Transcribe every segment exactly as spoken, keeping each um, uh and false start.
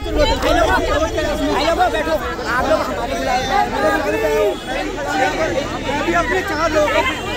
बैठो आप लोग हमारे अपने चार लोग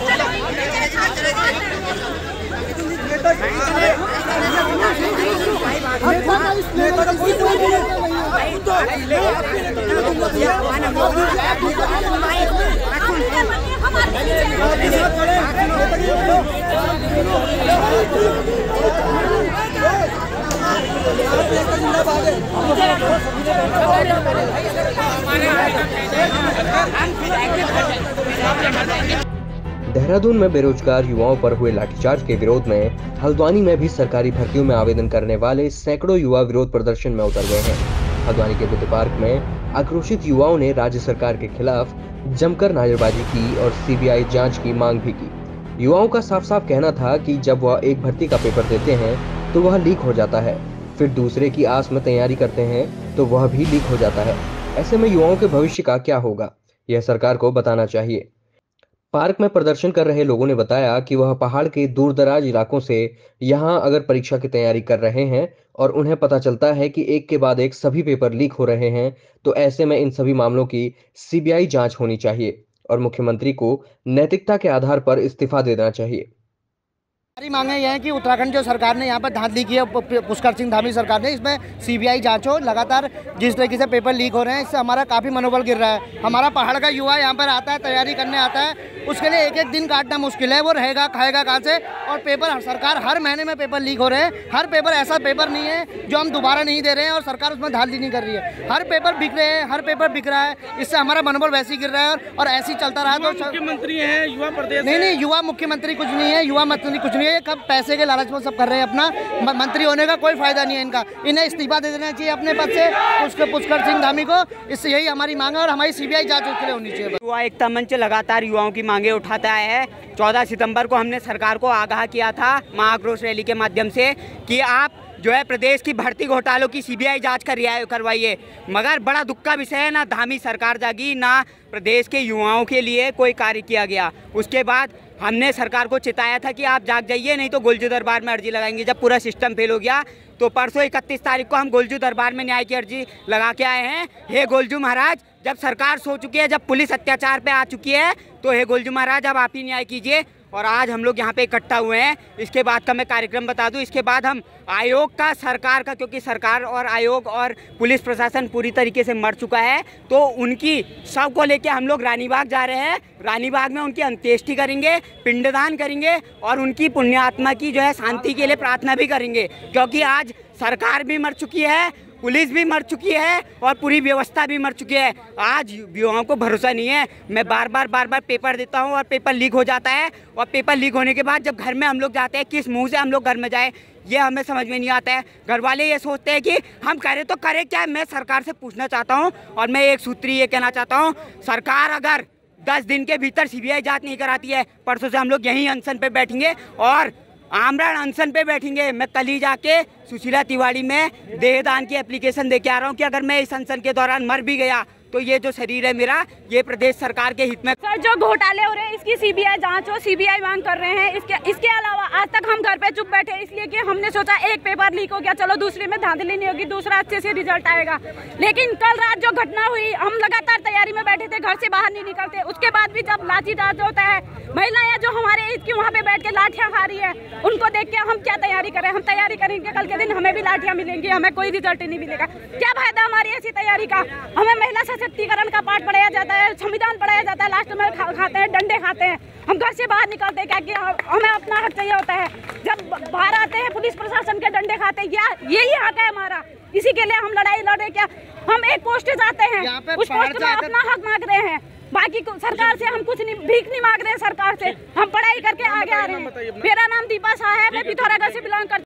देहरादून में बेरोजगार युवाओं पर हुए लाठीचार्ज के विरोध में हल्द्वानी में भी सरकारी भर्तियों में आवेदन करने वाले सैकड़ों युवा विरोध प्रदर्शन में उतर गए हैं। हल्द्वानी के बुद्ध पार्क में आक्रोशित युवाओं ने राज्य सरकार के खिलाफ जमकर नारेबाजी की और सीबीआई जांच की मांग भी की। युवाओं का साफ साफ कहना था कि जब वह एक भर्ती का पेपर देते हैं तो वह लीक हो जाता है, फिर दूसरे की आस में तैयारी करते हैं तो वह भी लीक हो जाता है। ऐसे में युवाओं के भविष्य का क्या होगा, यह सरकार को बताना चाहिए। पार्क में प्रदर्शन कर रहे लोगों ने बताया कि वह पहाड़ के दूर दराज इलाकों से यहां अगर परीक्षा की तैयारी कर रहे हैं और उन्हें पता चलता है कि एक के बाद एक सभी पेपर लीक हो रहे हैं, तो ऐसे में इन सभी मामलों की सीबीआई जांच होनी चाहिए और मुख्यमंत्री को नैतिकता के आधार पर इस्तीफा देना चाहिए। हमारी मांगे यह है कि उत्तराखंड जो सरकार ने यहाँ पर धांधली की है, पुष्कर सिंह धामी सरकार ने, इसमें सीबीआई जांच हो। लगातार जिस तरीके से पेपर लीक हो रहे हैं इससे हमारा काफ़ी मनोबल गिर रहा है। हमारा पहाड़ का युवा यहाँ पर आता है, तैयारी करने आता है, उसके लिए एक एक दिन काटना मुश्किल है। वो रहेगा खाएगा कहाँ से? और पेपर सरकार हर महीने में पेपर लीक हो रहे हैं। हर पेपर ऐसा पेपर नहीं है जो हम दोबारा नहीं दे रहे हैं और सरकार उसमें धांधली नहीं कर रही है। हर पेपर बिक रहे हैं, हर पेपर बिक रहा है, इससे हमारा मनोबल वैसे ही गिर रहा है। और ऐसे ही चलता रहा तो मुख्यमंत्री है, युवा प्रदेश नहीं नहीं युवा मुख्यमंत्री कुछ नहीं है, युवा मंत्री कुछ नहीं है। कब पैसे के लालच में सब कर रहे हैं, अपना मंत्री होने का कोई फायदा नहीं है इनका। इन्हें इस्तीफा दे देना चाहिए अपने पद से, उसके पुष्कर सिंह धामी को। इससे यही हमारी मांग है और हमारी सीबीआई जांच उसके लिए होनी चाहिए। युवा एकता मंच लगातार युवाओं की मांगे उठाता है। चौदह सितंबर को हमने सरकार को आगाह किया था महाआक्रोश रैली के माध्यम से कि आप जो है प्रदेश की भर्ती घोटालों की सीबीआई जांच करवाइए। मगर बड़ा दुख का विषय है, ना धामी सरकार जागी, ना प्रदेश के युवाओं के लिए कोई कार्य किया गया। उसके बाद हमने सरकार को चिताया था कि आप जाग जाइए, नहीं तो गुलजू दरबार में अर्जी लगाएंगे। जब पूरा सिस्टम फेल हो गया तो परसों इकतीस तारीख को हम गुलजू दरबार में न्याय की अर्जी लगा के आए हैं। हे गुलजू महाराज, जब सरकार सो चुकी है, जब पुलिस अत्याचार पे आ चुकी है, तो हे गुलजू महाराज अब आप ही न्याय कीजिए। और आज हम लोग यहाँ पे इकट्ठा हुए हैं। इसके बाद का मैं कार्यक्रम बता दूं। इसके बाद हम आयोग का, सरकार का, क्योंकि सरकार और आयोग और पुलिस प्रशासन पूरी तरीके से मर चुका है, तो उनकी शव को लेके हम लोग रानीबाग जा रहे हैं। रानीबाग में उनकी अंत्येष्टि करेंगे, पिंडदान करेंगे और उनकी पुण्यात्मा की जो है शांति के लिए प्रार्थना भी करेंगे। क्योंकि आज सरकार भी मर चुकी है, पुलिस भी मर चुकी है और पूरी व्यवस्था भी मर चुकी है। आज युवाओं को भरोसा नहीं है। मैं बार बार बार बार पेपर देता हूं और पेपर लीक हो जाता है। और पेपर लीक होने के बाद जब घर में हम लोग जाते हैं, किस मुंह से हम लोग घर में जाए, ये हमें समझ में नहीं आता है। घर वाले ये सोचते हैं कि हम करें तो करें क्या। मैं सरकार से पूछना चाहता हूँ और मैं एक सूत्री ये कहना चाहता हूँ, सरकार अगर दस दिन के भीतर सीबीआई जाँच नहीं कराती है, परसों से हम लोग यहीं अनशन पे बैठेंगे और आमरण अनशन पे बैठेंगे। मैं कल ही जाके सुशीला तिवारी में देहदान की एप्लीकेशन दे के आ रहा हूँ कि अगर मैं इस अनशन के दौरान मर भी गया तो ये जो शरीर है मेरा, ये प्रदेश सरकार के हित में। सर, जो घोटाले हो रहे हैं इसकी सीबीआई जांच हो, सीबीआई मांग कर रहे हैं। इसके इसके अलावा आज तक हम घर पे चुप बैठे इसलिए कि हमने सोचा एक पेपर लीक हो गया, चलो दूसरे में धांधली नहीं होगी, दूसरा अच्छे से रिजल्ट आएगा। लेकिन कल रात जो घटना हुई, हम लगातार तैयारी में बैठे थे, घर से बाहर नहीं निकलते। उसके बाद भी जब लाठीचार्ज होता है, महिलाएं जो हमारे ईद की वहाँ पे बैठ के लाठियाँ खा रही है, उनको देख के हम क्या तैयारी करें? हम तैयारी करेंगे, कल के दिन हमें भी लाठियाँ मिलेंगी, हमें कोई रिजल्ट नहीं मिलेगा। क्या फायदा हमारी ऐसी तैयारी का? हमें महिला सशक्तिकरण का पाठ पढ़ाया जाता है, संविधान पढ़ाया जाता है, लास्ट में खा, खाते हैं डंडे खाते हैं। हम घर से बाहर निकलते हैं क्या कि हमें अपना हक चाहिए होता है। जब बाहर आते हैं पुलिस प्रशासन के डंडे खाते हैं, या यही हक है हमारा, इसी के लिए हम लड़ाई लड़े। क्या हम एक पोस्ट जाते हैं, उस पोस्ट में अपना हक मांग रहे हैं। बाकी सरकार से हम कुछ नहीं, भीख नहीं मांग रहे हैं सरकार से। हम पढ़ाई करके आगे आ रहे हैं। मेरा नाम दीपा शाह है, मैं पिथौरागढ़ से बिलोंग करती हूँ।